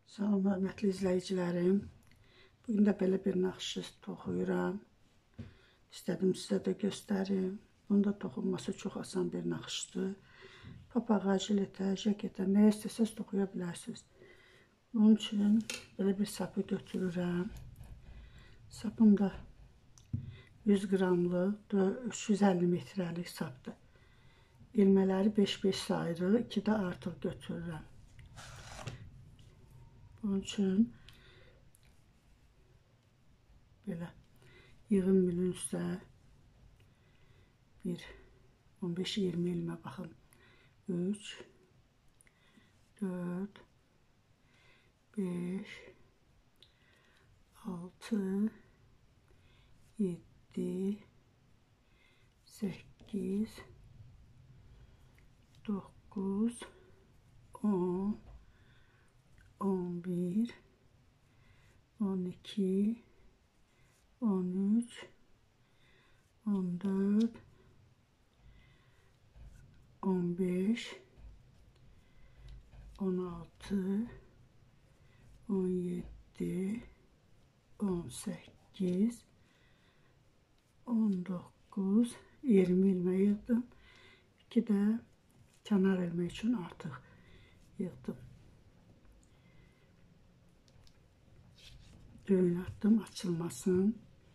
Salam, hörmətli izləyicilərim. Bugün də belə bir naxşı toxuyuram. İstədim sizə də göstərim. Bunun da toxunması çox asan bir naxışdır. Papağa, jiletə, jaketə, nə istəsəz toxuya bilərsiniz. Bunun üçün belə bir sapı götürürəm. Sapım da 100 qramlıq, 350 metrəlik sapdır. İlmələri 5-5 sayırı, 2 də artıq götürürəm. Bunun üçün belə yığın milin üstə bir 15-20 ilmə baxın. 3, 4, 5, 6, 7, 8, 9, 10, 11, 12, 13, 14, 15, 16, 17, 18, 19, 20 ilmə yığdım. 2 də kənar ilmək üçün artıq yığdım. Düğün atdım, açılmasın.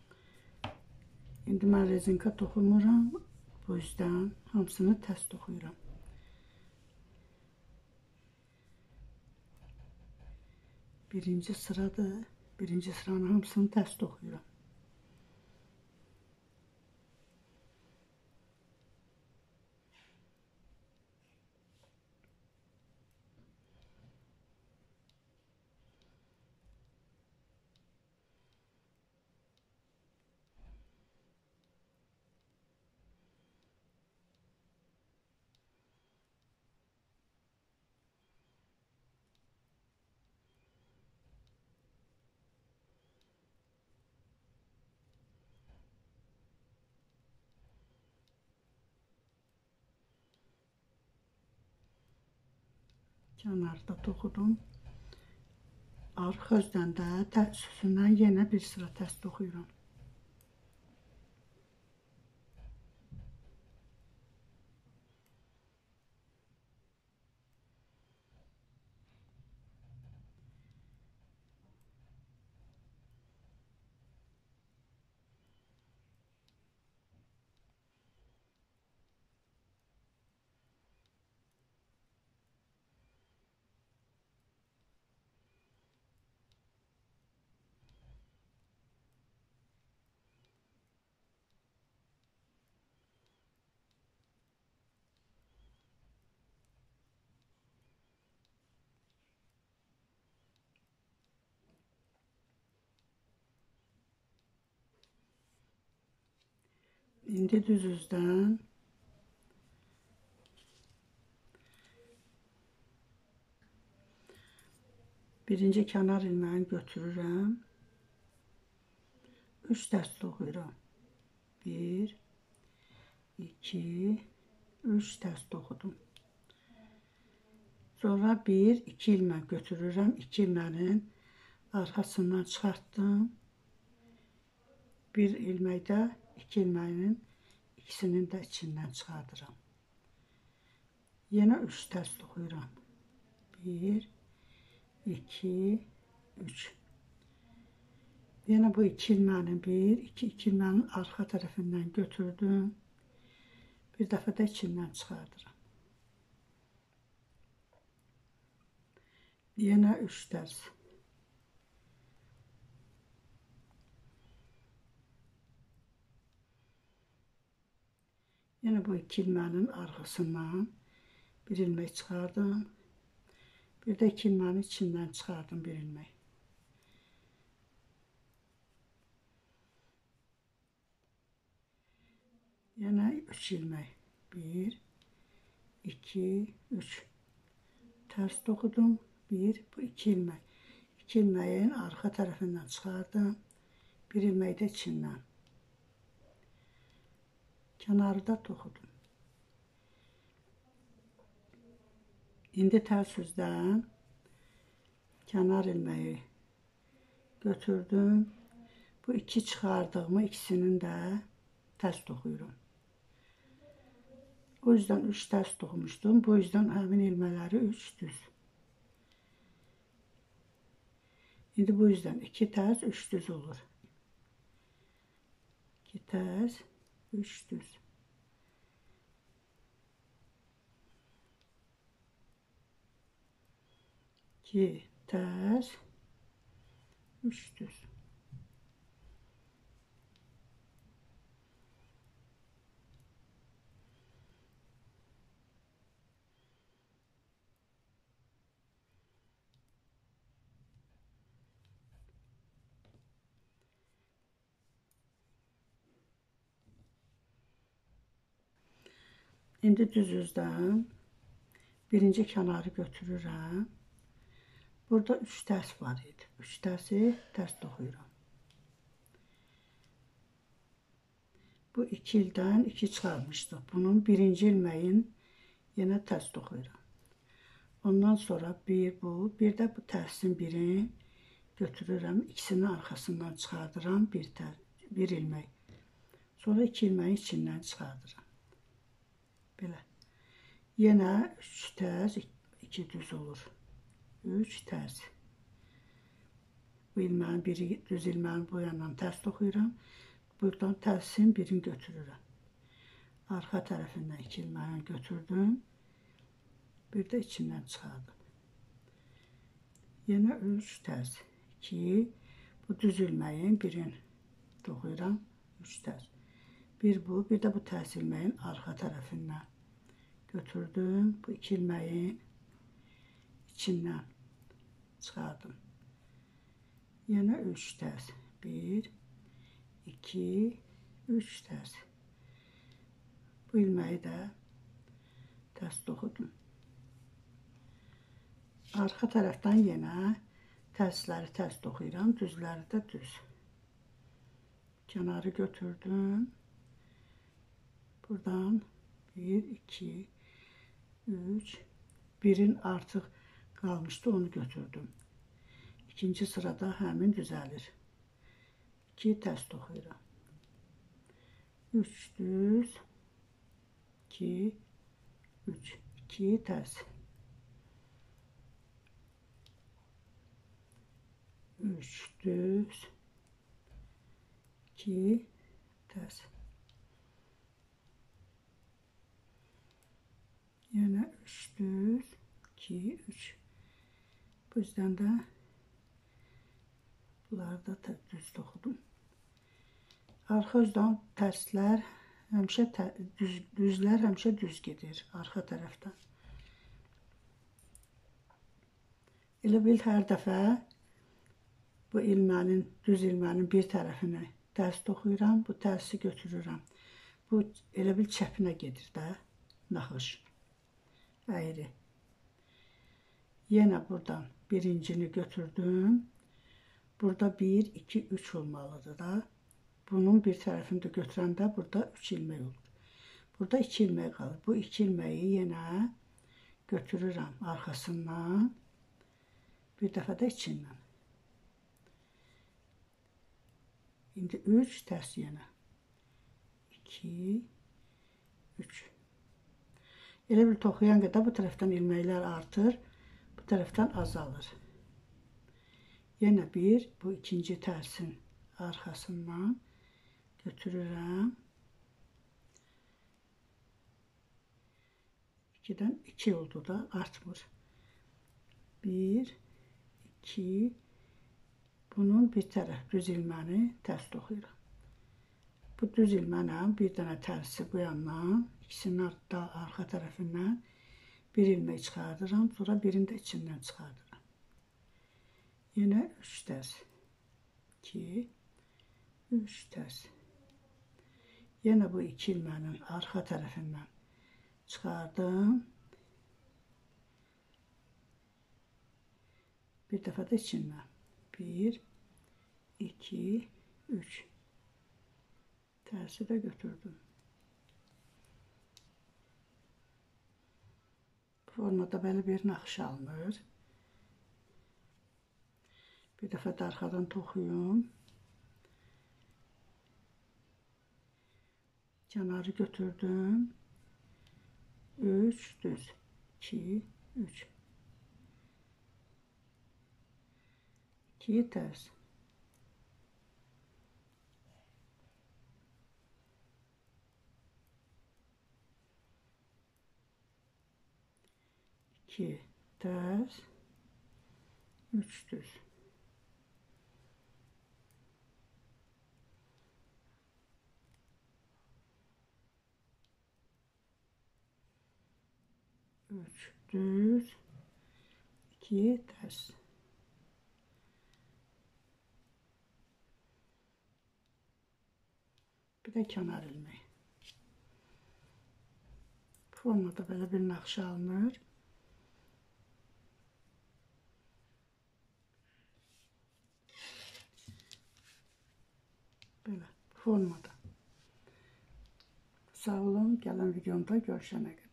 İndi mən rezinka toxumuram. Bu yüzden hamısını tərs toxuyuram. Birinci sıradır. Birinci sıranın hamısını tərs toxuyuram. Kənarda toxudum. Arxa özdən də üstündən yenə bir sıra tərs toxuyuram. İndi düz üzdən birinci kənar ilməni götürürəm. 3 tərs toxuyuram. 1, 2, 3 tərs toxudum. Sonra 1, 2 ilmək götürürəm. 2 ilmənin arxasından çıxartdım. 1 ilməkdə 2 ilməyin ikisinin də içindən çıxardıram. Yenə 3 tərs toxuyuram. 1, 2, 3. Yenə bu 2 ilmənin 1, 2 ilmənin arxa tərəfindən götürdüm. Bir dəfə də içindən çıxardıram. Yenə 3 tərs. Yenə bu 2 ilmənin arxasından bir ilmək çıxardım. Bir də 2 ilmənin içindən çıxardım bir ilmək. Yenə 3 ilmək. 1, 2, 3. Tərs toxudum. 1, bu 2 ilmək. 2 ilməyin arxa tərəfindən çıxardım. Bir ilmək də içindən. Kənarda toxudum. İndi tərs üzdən Kənar ilməyi götürdüm. Bu iki çıxardığımı ikisinin də tərs toxuyuram. O yüzden 3 tərs toxumuşdum. Bu yüzden həmin ilmələri 3 düz. İndi bu yüzden 2 tərs 3 düz olur. 2 tərs 3 düz. İki tərs 3 düz. İndi düz üzdən birinci kənarı götürürəm. Burada 3 tərs var idi. 3 tərsi tərs toxuyuram. Bu 2 ildən 2 çıxarmışdıq. Bunun birinci ilməyin yenə tərs toxuyuram. Ondan sonra bir bu, bir də bu tərsin birini götürürəm. İkisini arxasından çıxardıram. Bir ilmək. Sonra 2 ilməyi içindən çıxardıram. Belə. Yenə 3 tərs 2 düz olur. 3 tərs. Bu ilmənin biri düz ilmənin bu yandan tərs toxuyuram. Buradan tərsin birini götürürəm. Arxa tərəfindən 2 ilməni götürdüm. Bir də içindən çıxardım. Yenə 3 tərs. 2. Bu düz ilməyin birini toxuyuram. 3 tərs. Bir bu, bir də bu tərs ilməyin arxa tərəfindən götürdüm. Bu 2 ilməyin içindən çıxardım. Yenə 3 tərs. 1, 2, 3 tərs. Bu ilməyi də tərs toxudum. Arxa tərəfdən yenə tərsləri tərs toxuyuram, düzləri də düz. Kənarı götürdüm. Buradan 1, 2, 3, birin artıq qalmışdı, onu götürdüm. İkinci sırada həmin düzəlir. 2 tərs toxuyuram. 3 düz, 2, 3, 2 tərs. 3 düz, 2 tərs. Yenə 3 düz, 2, 3. Bu yüzden də bunları da düz toxudum. Arxa üzdən tərslər həmişə düzlər həmişə düz gedir arxa tərəfdən. Elə bil hər dəfə bu ilmənin, düz ilmənin bir tərəfini tərs toxuyuram, bu tərsi götürürəm. Bu elə bil çəpinə gedir də, naxış. Əyri. Yenə buradan birincini götürdüm. Burada 1, 2, 3 olmalıdır da. Bunun bir tərəfini də götürəndə burada 3 ilmək olur. Burada 2 ilmək qalır. Bu 2 ilməyi yenə götürürəm arxasından. Bir dəfə də içindən. İndi 3 tərs yenə. 2, 3. Elə bir toxuyan qədər bu tərəfdən ilməklər artır, bu tərəfdən azalır. Yenə bir, bu ikinci tərsin arxasından götürürəm. 2-dən 2 oldu da, artmır. 1, 2, bunun bir tərəf düz ilməni tərs toxuyuram. Bu düz ilmənəm, bir dənə tərsi bu yandan, ikisinin da arxa tərəfindən bir ilmək çıxardıram, sonra birini də içindən çıxardıram. Yenə 3 tərs. 2, 3 tərs. Yenə bu 2 ilmənin arxa tərəfindən çıxardım. Bir dəfə də içindən. 1, 2, 3. Tərsi də götürdüm. Bu formada belə bir naxış alınır. Bir dəfə də arxadan toxuyum. Kənarı götürdüm. 3 düz. 2 3. 2 tərs. 2 tərs. 3 düz. 3 düz. 2 tərs. Bir də kənar ilmək. Formada belə bir naxışa alınır. Belə formada. Sağ olun, gələn videomda görüşənə qədər.